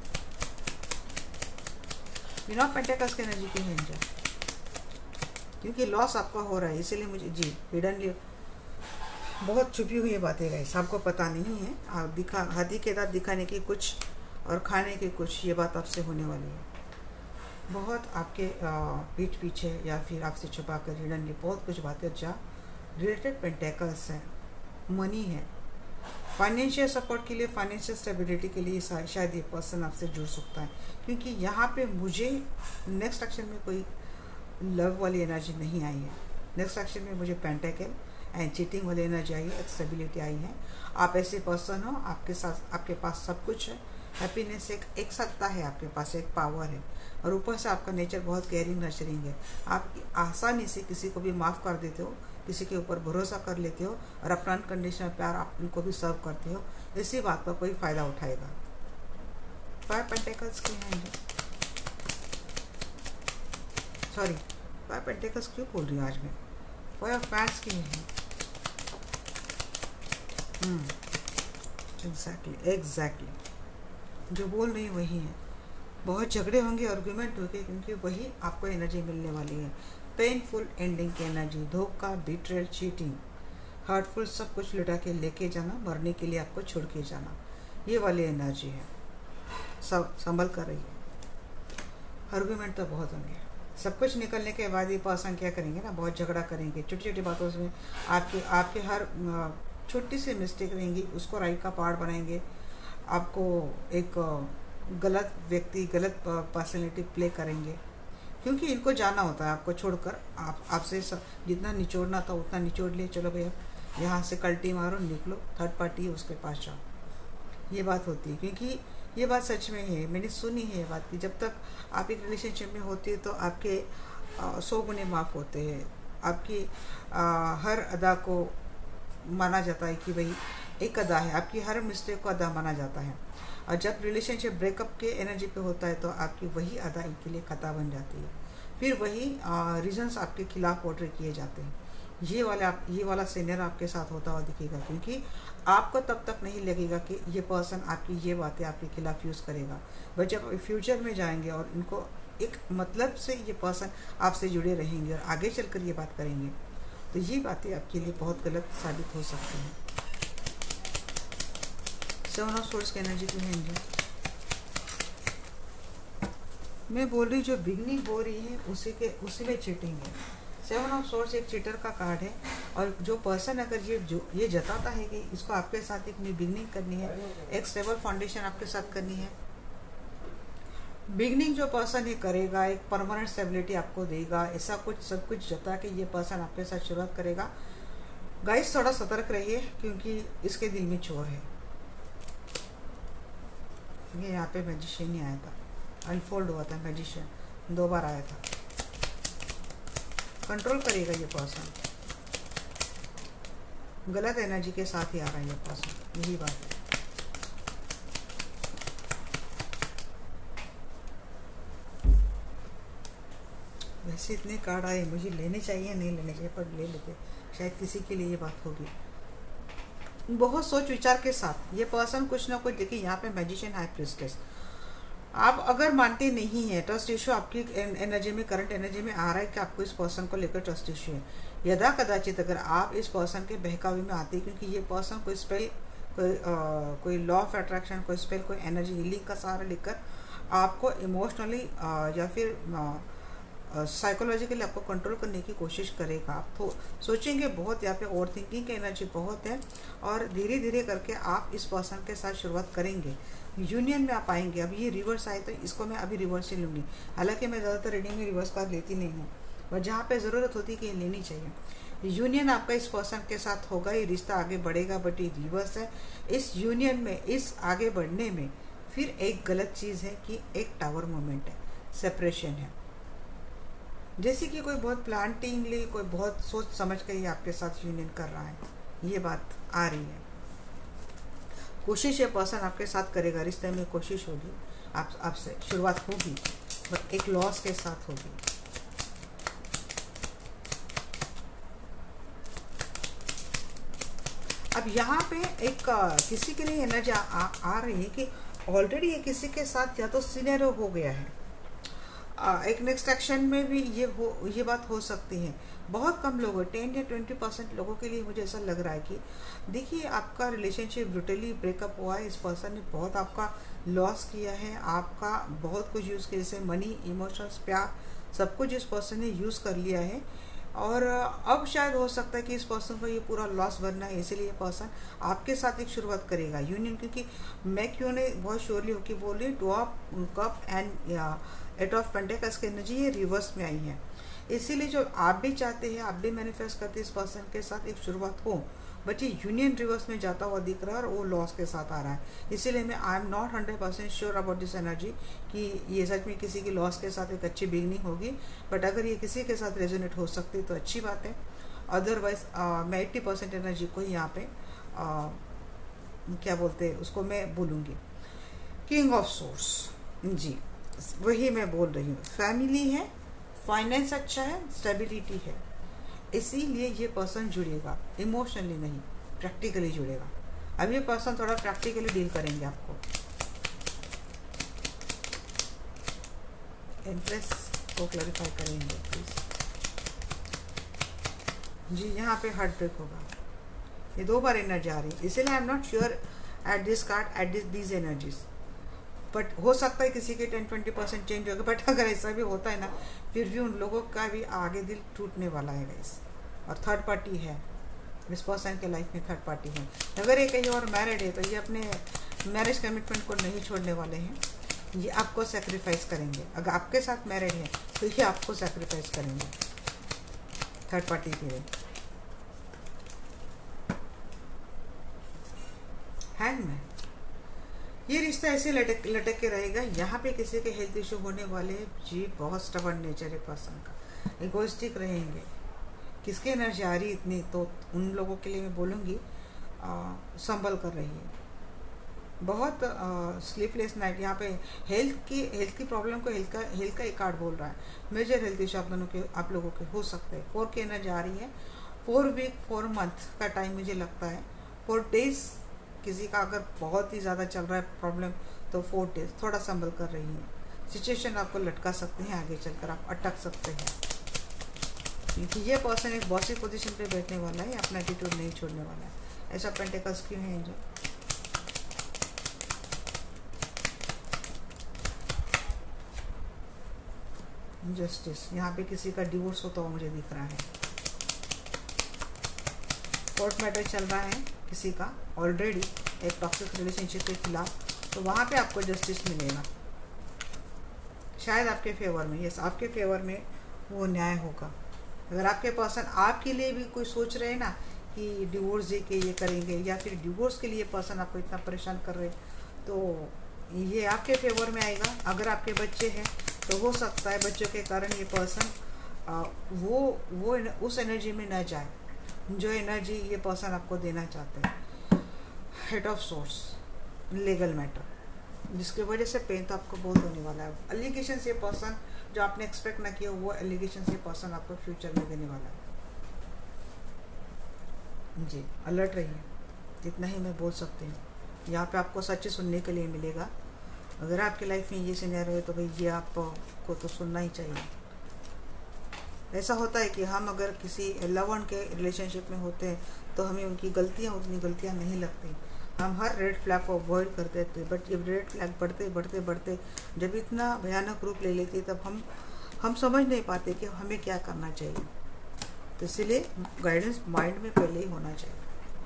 बिना पेंटेकल्स की एनर्जी की है एंजल, क्योंकि लॉस आपका हो रहा है, इसीलिए मुझे जी हिडन बहुत छुपी हुई बातें गाइस, आपको पता नहीं है। आप दिखा हाथी के दांत दिखाने की कुछ और खाने की कुछ, ये बात आपसे होने वाली है। बहुत आपके पीठ पीछे या फिर आपसे छुपा कर हिडनली बहुत कुछ बातें जा रिलेटेड पेंटेकल्स है, मनी है, फाइनेंशियल सपोर्ट के लिए, फाइनेंशियल स्टेबिलिटी के लिए शायद ये पर्सन आपसे जुड़ सकता है। क्योंकि यहाँ पे मुझे नेक्स्ट एक्शन में कोई लव वाली एनर्जी नहीं आई है। नेक्स्ट एक्शन में मुझे पेंटेकल एंड चीटिंग वाली एनर्जी आई है, स्टेबिलिटी आई है। आप ऐसे पर्सन हो, आपके साथ आपके पास सब कुछ है, हैप्पीनेस एक एक सत्ता है आपके पास, एक पावर है, और ऊपर से आपका नेचर बहुत केयरिंग नर्चरिंग है। आप आसानी से किसी को भी माफ़ कर देते हो, किसी के ऊपर भरोसा कर लेते हो, और अपना अनकंडीशनल प्यार आप उनको भी सर्व करते हो। इसी बात का कोई फ़ायदा उठाएगा। फाइव पेंटेकल्स की हैं, सॉरी फाइव पेंटेकल्स क्यों बोल रही हूँ आज मैं, फाइव फैट्स की हैं। एग्जैक्टली एग्जैक्टली जो बोल रही वही है। बहुत झगड़े होंगे, आर्गुमेंट होंगे, क्योंकि वही आपको एनर्जी मिलने वाली है। पेनफुल एंडिंग की एनर्जी, धोखा, बिट्रेल, चीटिंग, हार्टफुल, सब कुछ लुटा के लेके जाना, मरने के लिए आपको छोड़ के जाना, ये वाली एनर्जी है। सब संभल कर रही है। आर्गुमेंट तो बहुत होंगे, सब कुछ निकलने के बाद ये पर्सन क्या करेंगे ना, बहुत झगड़ा करेंगे छोटी छोटी बातों में। आपके आपके हर छोटी सी मिस्टेक रहेंगी उसको राइट का पार्ट बनाएंगे, आपको एक गलत व्यक्ति, गलत पर्सनैलिटी प्ले करेंगे, क्योंकि इनको जाना होता है आपको छोड़कर। आप आपसे जितना निचोड़ना था उतना निचोड़ लिए, चलो भैया यहाँ से कल्टी मारो, निकलो, थर्ड पार्टी है उसके पास जाओ, ये बात होती है। क्योंकि ये बात सच में है, मैंने सुनी है ये बात कि जब तक आप एक रिलेशनशिप में होते हैं तो आपके सौ गुने माफ़ होते हैं। आपकी आ, हर अदा को माना जाता है कि भाई एक अदा है, आपकी हर मिस्टेक को अदा माना जाता है। और जब रिलेशनशिप ब्रेकअप के एनर्जी पे होता है तो आपकी वही अदा इनके लिए खता बन जाती है, फिर वही रीजंस आपके खिलाफ पोर्ट्रे किए जाते हैं। ये वाला आप ये वाला सीनियर आपके साथ होता हुआ दिखेगा, क्योंकि आपको तब तक नहीं लगेगा कि ये पर्सन आपकी ये बातें आपके खिलाफ यूज़ करेगा। बट जब फ्यूचर में जाएंगे और इनको एक मतलब से ये पर्सन आपसे जुड़े रहेंगे और आगे चलकर ये बात करेंगे, तो ये बातें आपके लिए बहुत गलत साबित हो सकती हैं। सेवन ऑफ सोर्ड्स की एनर्जी की है, मैं बोल रही जो बिगनिंग हो रही है उसी के उसी में चीटिंग है। सेवन ऑफ सोर्ड्स एक चीटर का कार्ड है, और जो पर्सन अगर ये जो ये जताता है कि इसको आपके साथ एक न्यू बिगनिंग करनी है, एक स्टेबल फाउंडेशन आपके साथ करनी है, बिगनिंग जो पर्सन ये करेगा एक परमानेंट स्टेबिलिटी आपको देगा, ऐसा कुछ सब कुछ जता के ये पर्सन आपके साथ शुरुआत करेगा। गाइस थोड़ा सतर्क रहिए, क्योंकि इसके दिल में चोर है। ये यहाँ पे मैजिशियन ही आया था, अनफोल्ड हुआ था, मैजिशियन दो बार आया था। कंट्रोल करेगा ये पर्सन, गलत एनर्जी के साथ ही आ रहा है ये पर्सन, यही बात है। वैसे इतने कार्ड आए, मुझे लेने चाहिए नहीं लेने चाहिए, पर ले लेते, शायद किसी के लिए ये बात होगी। बहुत सोच विचार के साथ ये पर्सन कुछ ना कुछ, देखिए यहाँ पे मैजिशियन, हाई प्रिस्टेस, आप अगर मानते नहीं है, ट्रस्ट इशू आपकी एनर्जी में, करंट एनर्जी में आ रहा है कि आपको इस पर्सन को लेकर ट्रस्ट इशू है, यदा कदाचित अगर आप इस पर्सन के बहकावे में आते हैं, क्योंकि ये पर्सन कोई स्पेल, कोई आ, कोई लॉ ऑफ अट्रैक्शन, कोई स्पेल, कोई एनर्जी हीलिंग का सहारा लेकर आपको इमोशनली या फिर साइकोलॉजिकली आपको कंट्रोल करने की कोशिश करेगा। आप तो सोचेंगे बहुत, यहाँ पे ओवर थिंकिंग की एनर्जी बहुत है, और धीरे धीरे करके आप इस पर्सन के साथ शुरुआत करेंगे, यूनियन में आप आएंगे। अब ये रिवर्स आए तो इसको मैं अभी रिवर्स ही लूँगी, हालांकि मैं ज़्यादातर रीडिंग में रिवर्स कार्ड लेती नहीं हूँ, और जहाँ पे ज़रूरत होती है कि लेनी चाहिए। यूनियन आपका इस पर्सन के साथ होगा, ये रिश्ता आगे बढ़ेगा, बट ये रिवर्स है। इस यूनियन में, इस आगे बढ़ने में फिर एक गलत चीज़ है कि एक टावर मोमेंट है, सेपरेशन है, जैसे कि कोई बहुत प्लांटिंगली, कोई बहुत सोच समझ कर ही आपके साथ यूनियन कर रहा है, ये बात आ रही है। कोशिश ये पर्सन आपके साथ करेगा, रिश्ते में कोशिश होगी, आप आपसे शुरुआत होगी, बट एक लॉस के साथ होगी। अब यहाँ पे एक किसी के लिए एनर्जी आ, आ, आ रही है कि ऑलरेडी ये किसी के साथ या तो सिनेरियो हो गया है, आ, एक नेक्स्ट एक्शन में भी ये हो, ये बात हो सकती है। बहुत कम लोगों, टेन या ट्वेंटी परसेंट लोगों के लिए मुझे ऐसा लग रहा है कि देखिए आपका रिलेशनशिप ब्रूटली ब्रेकअप हुआ है, इस पर्सन ने बहुत आपका लॉस किया है, आपका बहुत कुछ यूज़ किया, जैसे मनी, इमोशंस, प्यार, सब कुछ इस पर्सन ने यूज़ कर लिया है, और अब शायद हो सकता है कि इस पर्सन को ये पूरा लॉस भरना है, इसीलिए ये पर्सन आपके साथ एक शुरुआत करेगा यूनियन। क्योंकि मैं क्यों नहीं बहुत श्योरली होकर बोल रही हूँ, two of cup and eight of pentacles की एनर्जी ये रिवर्स में आई है, इसीलिए जो आप भी चाहते हैं, आप भी मैनिफेस्ट करते हैं इस पर्सन के साथ एक शुरुआत हो, बट ये यूनियन रिवर्स में जाता हुआ दिख रहा है, और वो लॉस के साथ आ रहा है। इसीलिए मैं I am not hundred percent sure about this energy कि ये सच में किसी की लॉस के साथ एक अच्छी बिगनिंग होगी, बट अगर ये किसी के साथ रेजोनेट हो सकती है तो अच्छी बात है। अदरवाइज मैं एट्टी परसेंट एनर्जी को ही यहाँ पे आ, क्या बोलते हैं उसको मैं बोलूँगी, किंग ऑफ सोर्स, जी वही मैं बोल रही हूँ। फैमिली है, फाइनेंस अच्छा है, स्टेबिलिटी है, इसीलिए ये पर्सन जुड़ेगा, इमोशनली नहीं, प्रैक्टिकली जुड़ेगा। अब ये पर्सन थोड़ा प्रैक्टिकली डील करेंगे आपको। इंप्रेस को क्लैरिफाई करेंगे प्लीज जी। यहाँ पे हार्ट ब्रेक होगा, ये दो बार एनर्जी आ रही है, इसीलिए I am not sure at this card at this these energies, but हो सकता है किसी के टेन ट्वेंटी परसेंट चेंज होगा, बट अगर ऐसा भी होता है ना, फिर भी उन लोगों का भी आगे दिल टूटने वाला है गाइस। और थर्ड पार्टी है, इस पर्सन के लाइफ में थर्ड पार्टी है। अगर ये कहीं और मैरिड है तो ये अपने मैरिज कमिटमेंट को नहीं छोड़ने वाले हैं, ये आपको सेक्रीफाइस करेंगे। अगर आपके साथ मैरिड है तो ये आपको सेक्रीफाइस करेंगे, थर्ड पार्टी के लिए। हैंगमैन, ये रिश्ता ऐसे लटक लटक के रहेगा। यहाँ पे किसी के हेल्थ इशू होने वाले जी, बहुत स्टबर्न नेचर है पर्सन का, इगोइस्टिक रहेंगे। किसकी एनर्जी आ रही इतनी, तो उन लोगों के लिए मैं बोलूँगी संभल कर रही है। बहुत स्लीपलेस नाइट, यहाँ पे हेल्थ की हेल्थ की प्रॉब्लम को हेल्थ का हेल्थ का एक कार्ड बोल रहा है। मेजर हेल्थ इशू आप दोनों के आप लोगों के हो सकते हैं। फोर की एनर्जी आ रही है, फोर वीक फोर मंथ का टाइम मुझे लगता है, फोर डेज किसी का अगर बहुत ही ज़्यादा चल रहा है प्रॉब्लम तो फोर डेज थोड़ा संभल कर रही है। सिचुएशन आपको लटका सकते हैं, आगे चलकर आप अटक सकते हैं, क्योंकि ये पर्सन एक बॉसी पोजीशन पे बैठने वाला है, अपना एटीट्यूड नहीं छोड़ने वाला है। ऐसा पेंटिकल्स क्यों है जो जस्टिस, यहाँ पे किसी का डिवोर्स होता हुआ मुझे दिख रहा है। कोर्ट मैटर चल रहा है किसी का ऑलरेडी एक टॉक्सिक रिलेशनशिप के खिलाफ, तो वहाँ पे आपको जस्टिस मिलेगा, शायद आपके फेवर में। यस, आपके फेवर में वो न्याय होगा। अगर आपके पर्सन आपके लिए भी कोई सोच रहे हैं ना कि डिवोर्स दे के ये करेंगे, या फिर डिवोर्स के लिए पर्सन आपको इतना परेशान कर रहे हैं, तो ये आपके फेवर में आएगा। अगर आपके बच्चे हैं तो हो सकता है बच्चों के कारण ये पर्सन वो वो उस एनर्जी में न जाए जो एनर्जी ये पर्सन आपको देना चाहते हैं। Head of source, legal matter, जिसकी वजह से पेन तो आपको बहुत होने वाला है। एलिगेशन से ये पर्सन जो आपने एक्सपेक्ट ना किया वो एलिगेशन से पर्सन आपको फ्यूचर में देने वाला है। जी अलर्ट रहिए, इतना ही मैं बोल सकती हूँ। यहाँ पे आपको सच सुनने के लिए मिलेगा। अगर आपकी लाइफ में ये सिनेरियो है तो भाई ये आपको तो सुनना ही चाहिए। ऐसा होता है कि हम अगर किसी लव वन के रिलेशनशिप में होते हैं तो हमें उनकी गलतियाँ उतनी गलतियाँ नहीं लगती, हम हर रेड फ्लैग को अवॉइड कर देते। बट जब रेड फ्लैग बढ़ते बढ़ते बढ़ते जब इतना भयानक रूप ले लेती है तब हम हम समझ नहीं पाते कि हमें क्या करना चाहिए। तो इसलिए गाइडेंस माइंड में पहले ही होना चाहिए।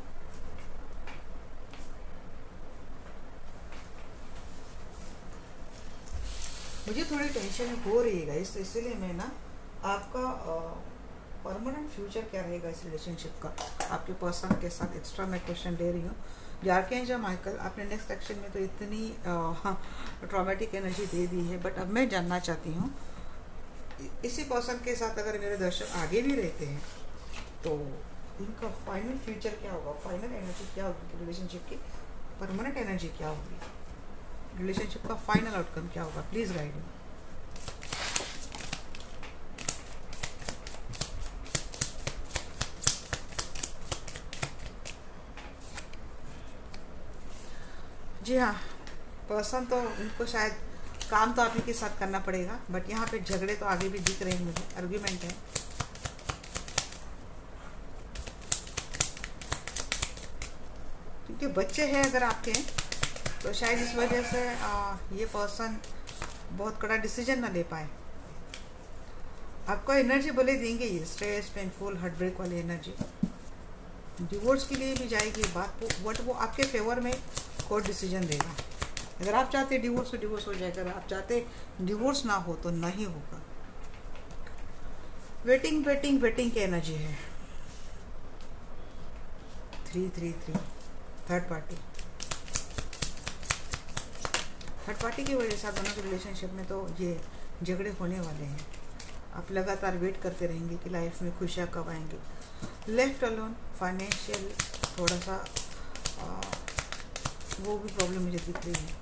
मुझे थोड़ी टेंशन हो रही है गाइस, तो इसलिए मैं ना आपका परमानेंट फ्यूचर क्या रहेगा इस रिलेशनशिप का, आपके पर्सन के साथ एक्स्ट्रा मैं क्वेश्चन ले रही हूँ। जो आर्कएंजल माइकल, आपने नेक्स्ट एक्शन में तो इतनी ट्रॉमेटिक एनर्जी दे दी है, बट अब मैं जानना चाहती हूँ इसी पर्सन के साथ अगर मेरे दर्शक आगे भी रहते हैं तो इनका फाइनल फ्यूचर क्या होगा, फाइनल एनर्जी क्या होगी रिलेशनशिप की, परमानेंट एनर्जी क्या होगी, रिलेशनशिप का फाइनल आउटकम क्या होगा। Please guide me. जी हाँ, पर्सन तो उनको शायद काम तो आप ही के साथ करना पड़ेगा, बट यहाँ पे झगड़े तो आगे भी दिख रहे हैं मुझे, आर्ग्यूमेंट है। क्योंकि बच्चे हैं अगर आपके तो शायद इस वजह से आ, ये पर्सन बहुत कड़ा डिसीजन ना ले पाए। आपको एनर्जी बोले देंगे ये स्ट्रेस, पेनफुल, हार्ट ब्रेक वाली एनर्जी, डिवोर्स के लिए भी जाएगी बात, बट वो आपके फेवर में कोर्ट डिसीजन देगा। अगर आप चाहते डिवोर्स तो डिवोर्स हो जाएगा, अगर आप चाहते डिवोर्स ना हो तो नहीं होगा। वेटिंग वेटिंग वेटिंग की एनर्जी है। Three three three third party, third party की वजह से आप दोनों के रिलेशनशिप में तो ये झगड़े होने वाले हैं। आप लगातार वेट करते रहेंगे कि लाइफ में खुशियाँ कब आएंगी। लेफ्ट अलोन, फाइनेंशियल थोड़ा सा आ, वो भी प्रॉब्लम मुझे दिख रही है।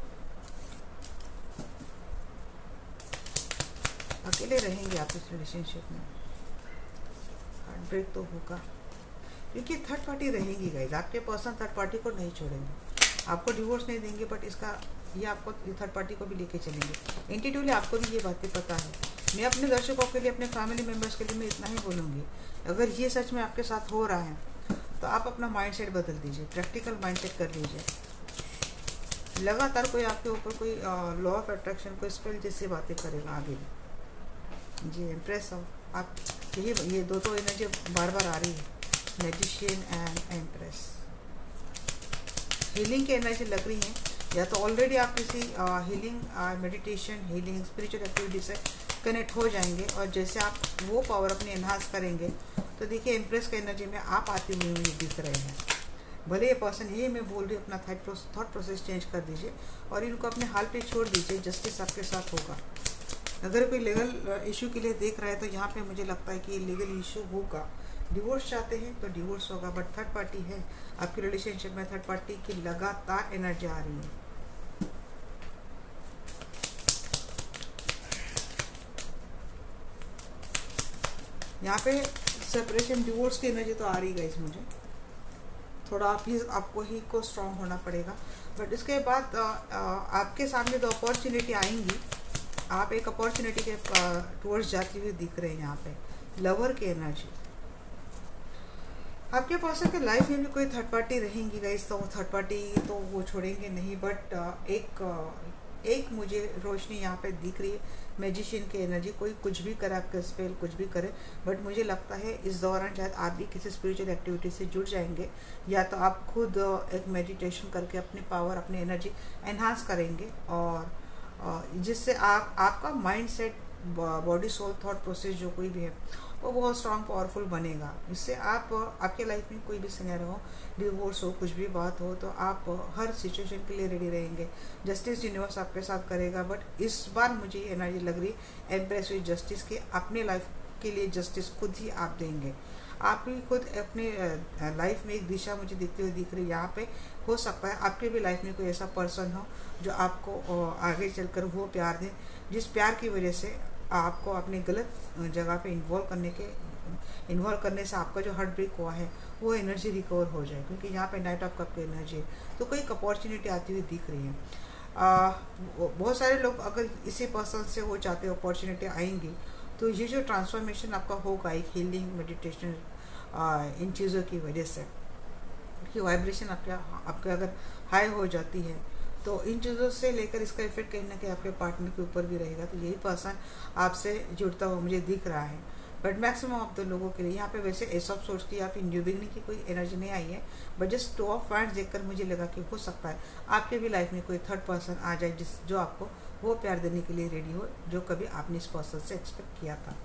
अकेले रहेंगे आप इस रिलेशनशिप में, हार्ट ब्रेक तो होगा क्योंकि थर्ड पार्टी रहेगी गाइस। आपके पर्सन थर्ड पार्टी को नहीं छोड़ेंगे, आपको डिवोर्स नहीं देंगे, बट इसका ये आपको थर्ड पार्टी को भी लेके चलेंगे। इंट्यूटिवली आपको भी ये बातें पता है। मैं अपने दर्शकों के लिए, अपने फैमिली मेम्बर्स के लिए मैं इतना ही बोलूँगी, अगर ये सच में आपके साथ हो रहा है तो आप अपना माइंडसेट बदल दीजिए, प्रैक्टिकल माइंडसेट कर लीजिए। लगातार कोई आपके ऊपर कोई लॉ ऑफ अट्रैक्शन, कोई स्पेल जैसी बातें करेगा आगे भी। जी एम्प्रेस हो आप, यही ये दो तो एनर्जी बार बार आ रही है, मैजिशियन एंड एम्प्रेस। हीलिंग की एनर्जी लग रही है, या तो ऑलरेडी आप किसी healing meditation, healing, spiritual activity से कनेक्ट हो जाएंगे, और जैसे आप वो पावर अपनी एनहांस करेंगे तो देखिए एम्प्रेस की एनर्जी में आप आते हुए मुझे दिख रहे हैं। भले ये पर्सन, ये मैं बोल रही हूँ, अपना थॉट प्रोसेस चेंज कर दीजिए और इनको अपने हाल पे छोड़ दीजिए, जस्टिस आपके साथ होगा। अगर कोई लीगल इशू के लिए देख रहा है तो यहाँ पे मुझे लगता है कि लीगल इशू होगा। डिवोर्स चाहते हैं तो डिवोर्स होगा, बट थर्ड पार्टी है आपकी रिलेशनशिप में, थर्ड पार्टी की लगातार एनर्जी आ रही है। यहाँ पे सेपरेशन, डिवोर्स की एनर्जी तो आ रही है मुझे, थोड़ा आप ही आपको ही को स्ट्रांग होना पड़ेगा। बट इसके बाद आ, आ, आपके सामने दो अपॉर्चुनिटी आएंगी, आप एक अपॉर्चुनिटी के टूवर्ड्स जाती हुई दिख रहे हैं। यहाँ पे लवर की एनर्जी, आपके पर्सन के लाइफ में भी कोई थर्ड पार्टी रहेंगी गाइस, तो थर्ड पार्टी तो वो छोड़ेंगे नहीं, बट एक एक मुझे रोशनी यहाँ पे दिख रही है, मैजिशियन की एनर्जी। कोई कुछ भी करे, आपका स्पेल कुछ भी करे, बट मुझे लगता है इस दौरान शायद आप भी किसी स्पिरिचुअल एक्टिविटी से जुड़ जाएंगे, या तो आप खुद एक मेडिटेशन करके अपनी पावर, अपनी एनर्जी एनहांस करेंगे, और जिससे आप आपका mind set, body, soul, thought process जो कोई भी है वो बहुत स्ट्रांग, पावरफुल बनेगा। इससे आप, आपके लाइफ में कोई भी सिनेरियो हो, डिवोर्स हो, कुछ भी बात हो, तो आप हर सिचुएशन के लिए रेडी रहेंगे। जस्टिस यूनिवर्स आपके साथ करेगा, बट इस बार मुझे ये एनर्जी लग रही है एम्प्रेस विद जस्टिस की, अपने लाइफ के लिए जस्टिस खुद ही आप देंगे। आप भी खुद अपने लाइफ में एक दिशा मुझे दिखती हुई दिख रही है। यहाँ पे हो सकता है आपके भी लाइफ में कोई ऐसा पर्सन हो जो आपको आगे चलकर वो प्यार दे, जिस प्यार की वजह से आपको अपने गलत जगह पे इन्वॉल्व करने के इन्वॉल्व करने से आपका जो हार्ट ब्रेक हुआ है वो एनर्जी रिकवर हो जाए, क्योंकि यहाँ पे नाइट ऑफ कप की एनर्जी है। तो कोई एक अपॉर्चुनिटी आती हुई दिख रही है। आ, बहुत सारे लोग अगर इसी पर्सन से वो चाहते अपॉर्चुनिटी आएंगी, तो ये जो ट्रांसफॉर्मेशन आपका होगा एक हीलिंग मेडिटेशन इन चीज़ों की वजह से, क्योंकि वाइब्रेशन आपके आपके अगर हाई हो जाती है तो इन चीज़ों से लेकर इसका इफेक्ट कहीं ना कहीं आपके पार्टनर के ऊपर भी रहेगा। तो यही पर्सन आपसे जुड़ता हुआ मुझे दिख रहा है। बट मैक्सिमम ऑफ द लोगों के लिए यहाँ पे वैसे एस ऑफ सोर्स की या फिर न्यू बिगनिंग की कोई एनर्जी नहीं आई है, but just two of friends देखकर मुझे लगा कि हो सकता है आपके भी लाइफ में कोई थर्ड पर्सन आ जाए जिस जो आपको वो प्यार देने के लिए रेडी हो जो कभी आपने इस पर्सन से एक्सपेक्ट किया था।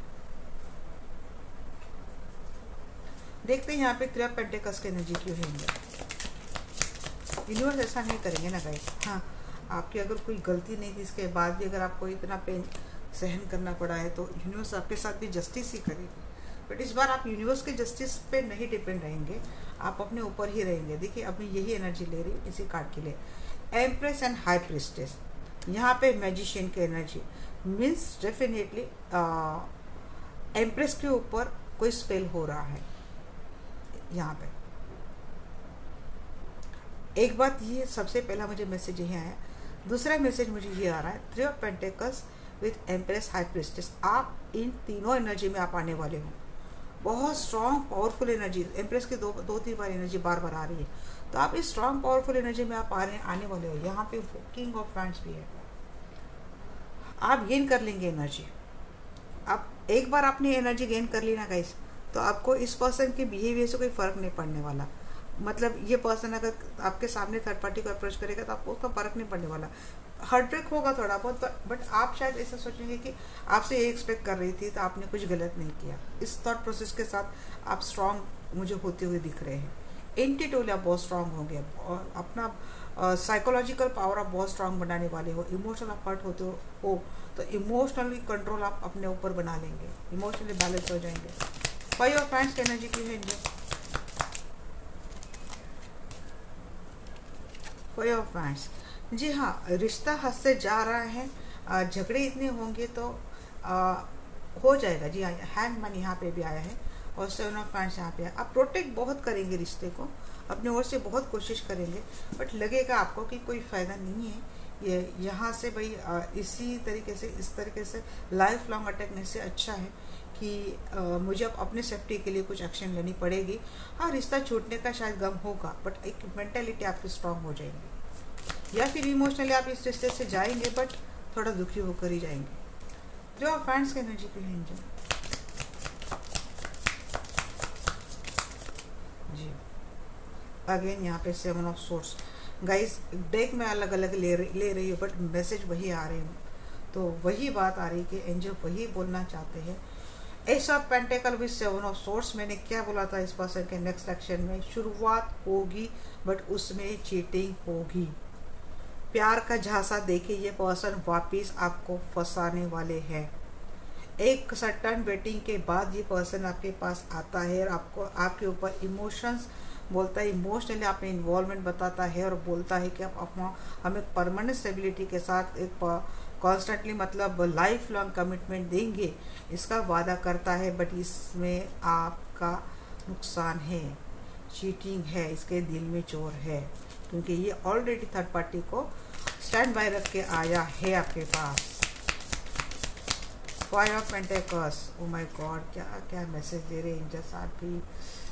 देखते हैं यहाँ पे थ्री ऑफ पेंटिकल्स की एनर्जी क्यों है। यूनिवर्स ऐसा नहीं करेंगे ना गाइस। हाँ, आपकी अगर कोई गलती नहीं थी, इसके बाद भी अगर आपको इतना पेन सहन करना पड़ा है, तो यूनिवर्स आपके साथ भी जस्टिस ही करेगी। बट इस बार आप यूनिवर्स के जस्टिस पे नहीं डिपेंड रहेंगे, आप अपने ऊपर ही रहेंगे। देखिए अब मैं यही एनर्जी ले रही हूँ इसी कार्ड के लिए, एम्प्रेस एंड हाई प्रिस्टेस। यहाँ पे मैजिशियन की एनर्जी मीन्स डेफिनेटली एम्प्रेस के ऊपर कोई स्पेल हो रहा है। यहाँ पे एक बात ये सबसे पहला मुझे मैसेज ये आया। दूसरा मैसेज मुझे ये आ रहा है, three of pentacles with empress high priestess. आप इन तीनों एनर्जी में आप आने वाले हो, बहुत स्ट्रॉन्ग पावरफुल एनर्जी। एम्प्रेस की दो दो तीन बार एनर्जी बार बार आ रही है, तो आप इस स्ट्रॉन्ग पावरफुल एनर्जी में आप आने आने वाले हो। यहाँ पे किंग ऑफ फैंड्स भी है, आप गेन कर लेंगे एनर्जी। आप एक बार आपने एनर्जी गेन कर ली ना गाइस, तो आपको इस पर्सन के बिहेवियर से कोई फर्क नहीं पड़ने वाला। मतलब ये पर्सन अगर आपके सामने थर्ड पार्टी को अप्रोच करेगा तो आपको उसका फर्क नहीं पड़ने वाला। हार्ट ब्रेक होगा थोड़ा बहुत, बट आप शायद ऐसा सोचेंगे कि आपसे ये एक्सपेक्ट कर रही थी तो आपने कुछ गलत नहीं किया। इस थॉट प्रोसेस के साथ आप स्ट्रांग मुझे होते हुए दिख रहे हैं। इंटिटोली आप बहुत स्ट्रांग हो गए और अपना साइकोलॉजिकल पावर आप बहुत स्ट्रांग बनाने वाले हो। इमोशनल आप हर्ट होते हो तो इमोशनली कंट्रोल आप अपने ऊपर बना लेंगे, इमोशनली बैलेंस हो जाएंगे। फाइव ऑफ हैंड्स की एनर्जी की है जो फाइव ऑफ हैंड्स। जी हाँ, रिश्ता हाथ से जा रहा है, झगड़े इतने होंगे तो आ, हो जाएगा। जी हाँ, हैंगमैन यहाँ पे भी आया है और सेवन ऑफ हैंड्स यहाँ पे है। आप प्रोटेक्ट बहुत करेंगे रिश्ते को, अपने ओर से बहुत कोशिश करेंगे, बट लगेगा आपको कि कोई फ़ायदा नहीं है। ये यहाँ से भाई आ, इसी तरीके से इस तरीके से लाइफ लॉन्ग अटकने से अच्छा है कि आ, मुझे अब अपने सेफ्टी के लिए कुछ एक्शन लेनी पड़ेगी। हाँ, रिश्ता छूटने का शायद गम होगा, बट एक मेंटेलिटी आपकी स्ट्रांग हो जाएगी, या फिर इमोशनली आप इस रिश्ते से जाएंगे बट थोड़ा दुखी होकर ही जाएंगे। जो आप फैंस की एनर्जी के लिए जी अगेन यहाँ पे seven of swords. Guys deck में अलग अलग ले ले रही हूँ बट मैसेज वही आ रहे हैं, तो वही बात आ रही कि एंजल वही बोलना चाहते हैं। Ace of pentacle with seven of swords. मैंने क्या बोला था, इस पर्सन के नेक्स्ट एक्शन में शुरुआत होगी बट उसमें चीटिंग होगी। प्यार का झांसा देके ये पर्सन वापिस आपको फंसाने वाले हैं। एक सर्टन वेटिंग के बाद ये पर्सन आपके पास आता है और आपको आपके ऊपर इमोशंस बोलता है, इमोशनली आपने इन्वॉल्वमेंट बताता है और बोलता है कि आप अपना हमें परमानेंट स्टेबिलिटी के साथ एक कॉन्स्टेंटली मतलब लाइफ लॉन्ग कमिटमेंट देंगे, इसका वादा करता है। बट इसमें आपका नुकसान है, चीटिंग है, इसके दिल में चोर है, क्योंकि ये ऑलरेडी थर्ड पार्टी को स्टैंड बाय रख के आया है आपके पास। Five of pentacles, oh my god, क्या क्या मैसेज दे रहे हैं एंजल्स आप भी।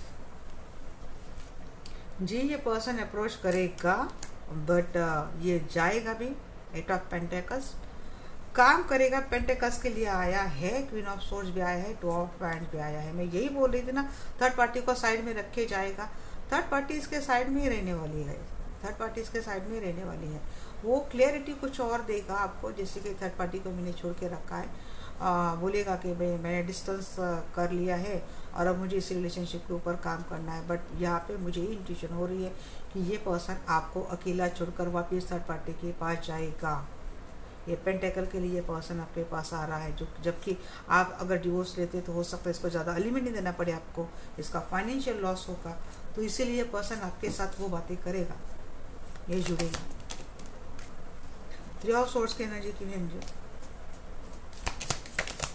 जी ये पर्सन अप्रोच करेगा बट uh, ये जाएगा भी। एट ऑफ पेंटिकल्स काम करेगा, पेंटिकल्स के लिए आया है। क्वीन ऑफ सोर्स भी आया है, टू ऑफ वैंड्स भी आया है। मैं यही बोल रही थी ना, थर्ड पार्टी को साइड में रखे जाएगा। थर्ड पार्टी इसके साइड में ही रहने वाली है, थर्ड पार्टी इसके साइड में ही रहने वाली है। वो क्लियरिटी कुछ और देगा आपको, जैसे कि थर्ड पार्टी को मैंने छोड़ के रखा है, आ, बोलेगा कि भाई मैंने डिस्टेंस कर लिया है और अब मुझे इस रिलेशनशिप के ऊपर काम करना है। बट यहाँ पे मुझे ये इंट्यूशन हो रही है कि ये पर्सन आपको अकेला छोड़कर वापस थर्ड पार्टी के पास जाएगा। ये पेंटिकल के लिए पर्सन आपके पास आ रहा है, जो जबकि आप अगर डिवोर्स लेते तो हो सकता है इसको ज़्यादा एलिमेंट नहीं देना पड़े आपको, इसका फाइनेंशियल लॉस होगा, तो इसीलिए पर्सन आपके साथ वो बातें करेगा, ये जुड़ेगा। थ्री ऑफ सोर्स की एनर्जी की मुझे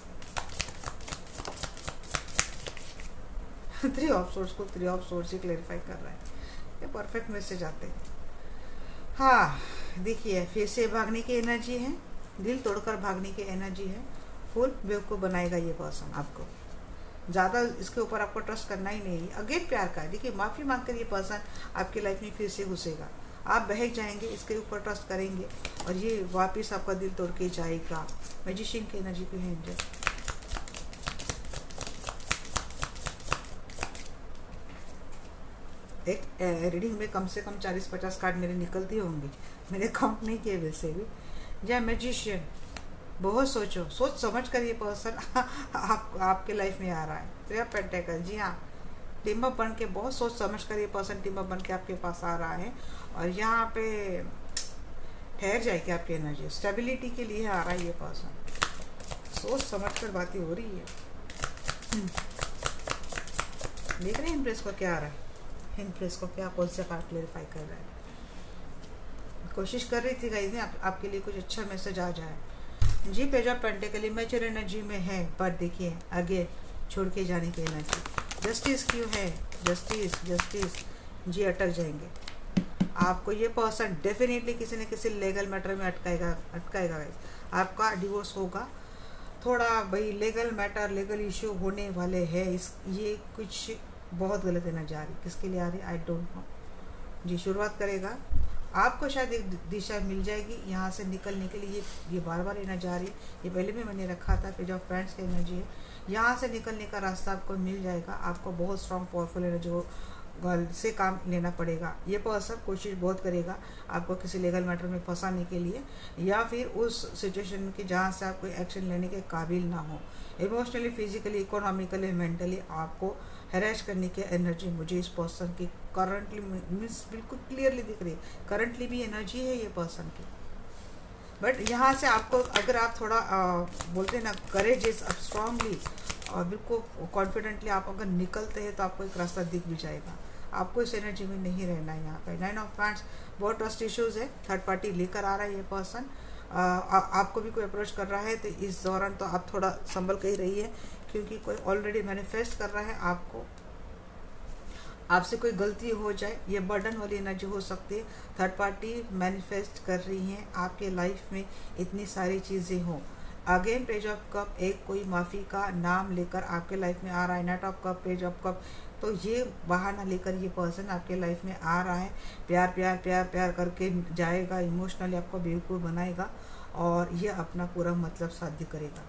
थ्री ऑफ सोर्स को थ्री ऑफ सोर्स ही क्लैरिफाई कर रहा है, ये परफेक्ट मैसेज आते हैं। हाँ देखिए, फिर से भागने की एनर्जी है, दिल तोड़कर भागने की एनर्जी है। फुल बेवकूफ़ बनाएगा ये पर्सन आपको, ज़्यादा इसके ऊपर आपको ट्रस्ट करना ही नहीं है। अगेन प्यार का देखिए, माफ़ी मांगकर ये पर्सन आपकी लाइफ में फिर से घुसेगा, आप बहक जाएंगे, इसके ऊपर ट्रस्ट करेंगे और ये वापस आपका दिल तोड़ के जाएगा। मैजिशियन की एनर्जी पे है एंजल। एक रीडिंग में कम से कम चालीस पचास कार्ड मेरे निकलती होंगी, मैंने काउंट नहीं किए वैसे भी। या मैजिशियन, बहुत सोचो, सोच समझ कर ये पर्सन आप, आपके लाइफ में आ रहा है। तो यह पेंटेकल, जी हाँ, टीम अप बन के, बहुत सोच समझ कर ये पर्सन टीम अप बन के आपके पास आ रहा है। और यहाँ पे ठहर जाएगी आपकी एनर्जी, स्टेबिलिटी के लिए आ रहा है ये पर्सन, सोच समझ कर बातें हो रही है। देख रहे हैं इम्प्रेस को क्या आ रहा है, इम्प्रेस को क्या कौन सा कार्ड क्लेरिफाई कर रहा है। कोशिश कर रही थी गाइस ने आप, आपके लिए कुछ अच्छा मैसेज आ जाए। जी page of pentacle immature energy में है, बट देखिए आगे छोड़ के जाने की एनर्जी। जस्टिस क्यों है, जस्टिस जस्टिस जी अटक जाएंगे आपको। ये पर्सन डेफिनेटली किसी न किसी लीगल मैटर में अटकाएगा अटकाएगा गाइस। आपका डिवोर्स होगा, थोड़ा भाई लीगल मैटर लीगल इशू होने वाले हैं। इस ये कुछ बहुत गलत एनर्जी आ रही, किसके लिए आ रही आई डोंट नो। जी शुरुआत करेगा, आपको शायद एक दिशा मिल जाएगी यहाँ से निकलने के लिए। ये ये बार बार एनर्जी आ रही है, ये पहले भी मैंने रखा था पेज ऑफ फ्रेंड्स की एनर्जी है। यहाँ से निकलने का रास्ता आपको मिल जाएगा, आपको बहुत स्ट्रॉन्ग पावरफुल एनर्जी से काम लेना पड़ेगा। ये पर्सन कोशिश बहुत करेगा आपको किसी लीगल मैटर में फंसाने के लिए, या फिर उस सिचुएशन में कि जहाँ से आप कोई एक्शन लेने के काबिल ना हो। इमोशनली, फिजिकली, इकोनॉमिकली, मेंटली आपको हैरेस करने की एनर्जी मुझे इस पर्सन की करंटली मीन्स बिल्कुल क्लियरली दिख रही है। करंटली भी एनर्जी है ये पर्सन की, बट यहाँ से आपको अगर आप थोड़ा आ, बोलते हैं ना करेजियस, आप स्ट्रांगली और बिल्कुल कॉन्फिडेंटली आप अगर निकलते हैं तो आपको एक रास्ता दिख भी जाएगा। आपको इस एनर्जी में नहीं रहना है यहाँ पे। नाइन ऑफ पैंट्स, बहुत ट्रस्ट इश्यूज है, थर्ड पार्टी लेकर आ रहा है ये पर्सन। आपको भी कोई अप्रोच कर रहा है तो इस दौरान तो आप थोड़ा संभल के ही रहिए, क्योंकि कोई ऑलरेडी मैनिफेस्ट कर रहा है आपको, आपसे कोई गलती हो जाए, ये बर्डन वाली एनर्जी हो सकती है। थर्ड पार्टी मैनिफेस्ट कर रही हैं आपके लाइफ में इतनी सारी चीज़ें हो। अगेन पेज ऑफ कप, एक कोई माफ़ी का नाम लेकर आपके लाइफ में आ रहा है। Knight of cup, page of cup, तो ये बहाना लेकर ये पर्सन आपके लाइफ में आ रहा है। प्यार प्यार प्यार प्यार करके जाएगा, इमोशनली आपको बेवकूफ़ बनाएगा और ये अपना पूरा मतलब साध्य करेगा।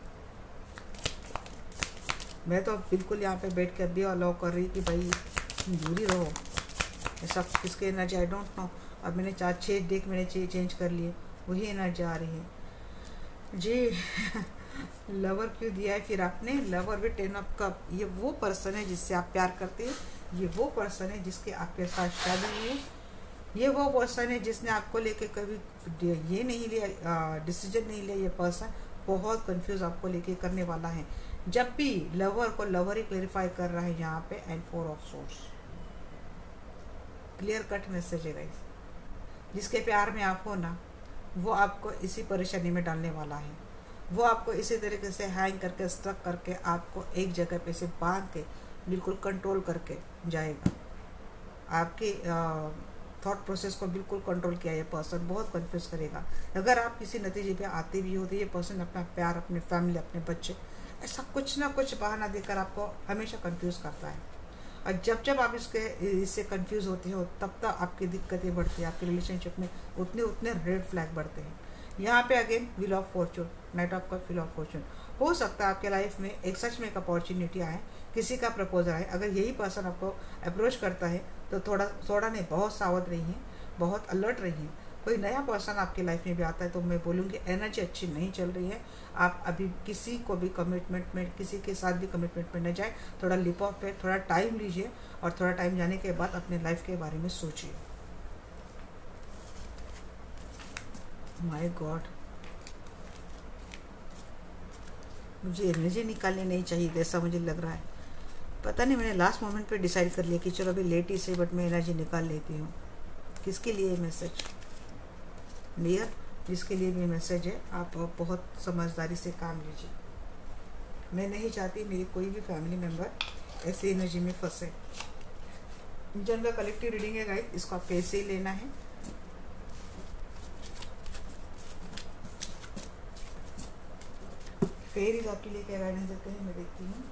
मैं तो बिल्कुल यहाँ पे बैठ कर भी अलाउ कर रही कि भाई दूरी रहो, ऐसा किसके एनर्जी आई डोंट नो। अब मैंने चार छः डेक मैंने चेंज कर लिए, वही एनर्जी आ रही है जी। लवर क्यों दिया है फिर आपने, लवर भी टेन ऑफ कप। ये वो पर्सन है जिससे आप प्यार करते हैं, ये वो पर्सन है जिसके आपके साथ शादी हुई है, ये वो पर्सन है जिसने आपको लेके कभी ये नहीं लिया, डिसीजन नहीं लिया। ये पर्सन बहुत कंफ्यूज आपको लेके करने वाला है। जब भी लवर को लवर ही क्लेरिफाई कर रहा है यहाँ पे। And four of swords, clear cut message है गाइस। जिसके प्यार में आप हो ना, वो आपको इसी परेशानी में डालने वाला है। वो आपको इसी तरीके से हैंग करके स्ट्रक करके आपको एक जगह पे से बांध के बिल्कुल कंट्रोल करके जाएगा। आपके थॉट प्रोसेस को बिल्कुल कंट्रोल किया ये पर्सन, बहुत कंफ्यूज करेगा। अगर आप किसी नतीजे पे आते भी हो तो ये पर्सन अपना प्यार, अपने फैमिली, अपने बच्चे, ऐसा कुछ ना कुछ बहाना देकर आपको हमेशा कंफ्यूज करता है। और जब जब आप इसके इससे कंफ्यूज होते हो तब तक आपकी दिक्कतें बढ़ती हैं, आपके रिलेशनशिप में उतने उतने रेड फ्लैग बढ़ते हैं। यहाँ पे again wheel of fortune, knight of cup, wheel of fortune. हो सकता है आपके लाइफ में एक सच में एक अपॉर्चुनिटी आए, किसी का प्रपोजल आए। अगर यही पर्सन आपको अप्रोच करता है तो थोड़ा थोड़ा नहीं बहुत सावध रहिए, बहुत अलर्ट रहिए। कोई नया पर्सन आपकी लाइफ में भी आता है तो मैं बोलूँगी एनर्जी अच्छी नहीं चल रही है। आप अभी किसी को भी कमिटमेंट में, किसी के साथ भी कमिटमेंट में न जाए। थोड़ा लिप ऑफ फेथ, थोड़ा टाइम लीजिए और थोड़ा टाइम जाने के बाद अपने लाइफ के बारे में सोचिए। माय गॉड, मुझे एनर्जी निकालनी नहीं चाहिए ऐसा मुझे लग रहा है। पता नहीं, मैंने लास्ट मोमेंट पे डिसाइड कर लिया कि चलो अभी लेट ही से बट मैं एनर्जी निकाल लेती हूँ। किसके लिए मैसेज डियर, जिसके लिए भी मैसेज है, आप बहुत समझदारी से काम लीजिए। मैं नहीं चाहती मेरी कोई भी फैमिली मेम्बर ऐसी एनर्जी में फंसे। जनरल कलेक्टिव रीडिंग है गाइस, इसको आपको ऐसे ही लेना है। फेरीज आपके लिए क्या गाइडेंस देते हैं मैं देखती हूँ।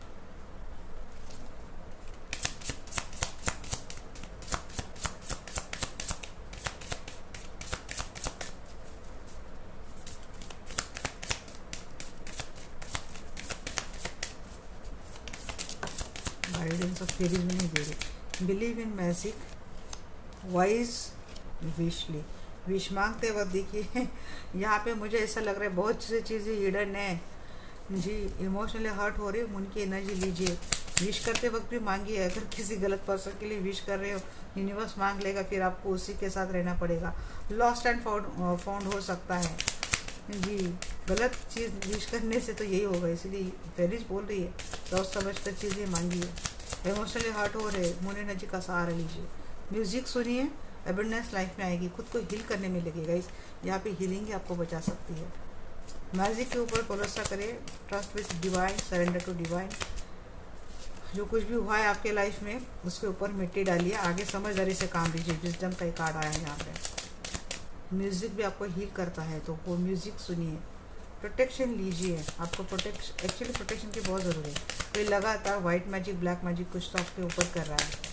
गाइडेंस ऑफ फेरीज में नहीं दे रही। Believe in magic, wise, wisely. Wish मांगते वक्त देखिए यहाँ पे मुझे ऐसा लग रहा है बहुत सी चीज़ें हिडन है जी। इमोशनली हर्ट हो रही हो, उनकी एनर्जी लीजिए। विश करते वक्त भी मांगिए। अगर किसी गलत पर्सन के लिए विश कर रहे हो, यूनिवर्स मांग लेगा, फिर आपको उसी के साथ रहना पड़ेगा। लॉस्ट एंड फाउंड फाउंड हो सकता है जी। गलत चीज़ विश करने से तो यही होगा, इसलिए फेरीज बोल रही है सोच समझ कर चीज़ें मांगिए। इमोशनली हर्ट हो रहे, मून एनर्जी का सहारा लीजिए। म्यूजिक सुनिए, एबंडेंस लाइफ में आएगी। खुद को हील करने में लगेगा। इस यहाँ पे हीलिंग ही आपको बचा सकती है। मैजिक के ऊपर भरोसा करें, trust with divine, surrender to divine. जो कुछ भी हुआ है आपके लाइफ में उसके ऊपर मिट्टी डालिए, आगे समझदारी से काम लीजिए। विजडम का एक कार्ड आया है यहाँ पे। म्यूजिक भी आपको हील करता है, तो वो म्यूजिक सुनिए। प्रोटेक्शन लीजिए, आपको प्रोटेक्शन एक्चुअली प्रोटेक्शन की बहुत ज़रूरत है। तो ये लगातार वाइट मैजिक, ब्लैक मैजिक कुछ तो आपके ऊपर कर रहा है।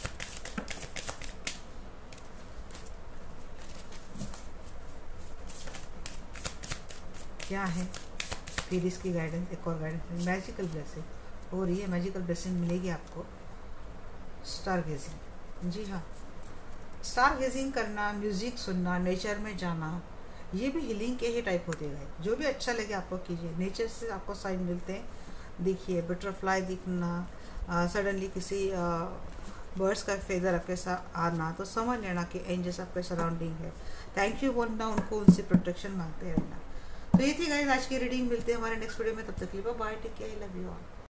क्या है फिर इसकी गाइडेंस? एक और गाइडेंस, मैजिकल ब्लेसिंग हो रही है। मैजिकल ब्लेसिंग मिलेगी आपको। स्टार गेजिंग, जी हाँ, स्टार गेजिंग करना, म्यूजिक सुनना, नेचर में जाना, ये भी हीलिंग के ही टाइप होते गए। जो भी अच्छा लगे आपको कीजिए। नेचर से आपको साइन मिलते हैं। देखिए बटरफ्लाई दिखना, सडनली किसी बर्ड्स का फेदर आपके साथ आना, तो समझ लेना कि एंजल्स आपके सराउंडिंग है। थैंक यू बोलना उनको, उनसे प्रोटेक्शन मांगते रहना। तो ये थी गाइस आज की रीडिंग। मिलते हैं हमारे नेक्स्ट वीडियो में, तब तक के लिए bye, take care, I love you all.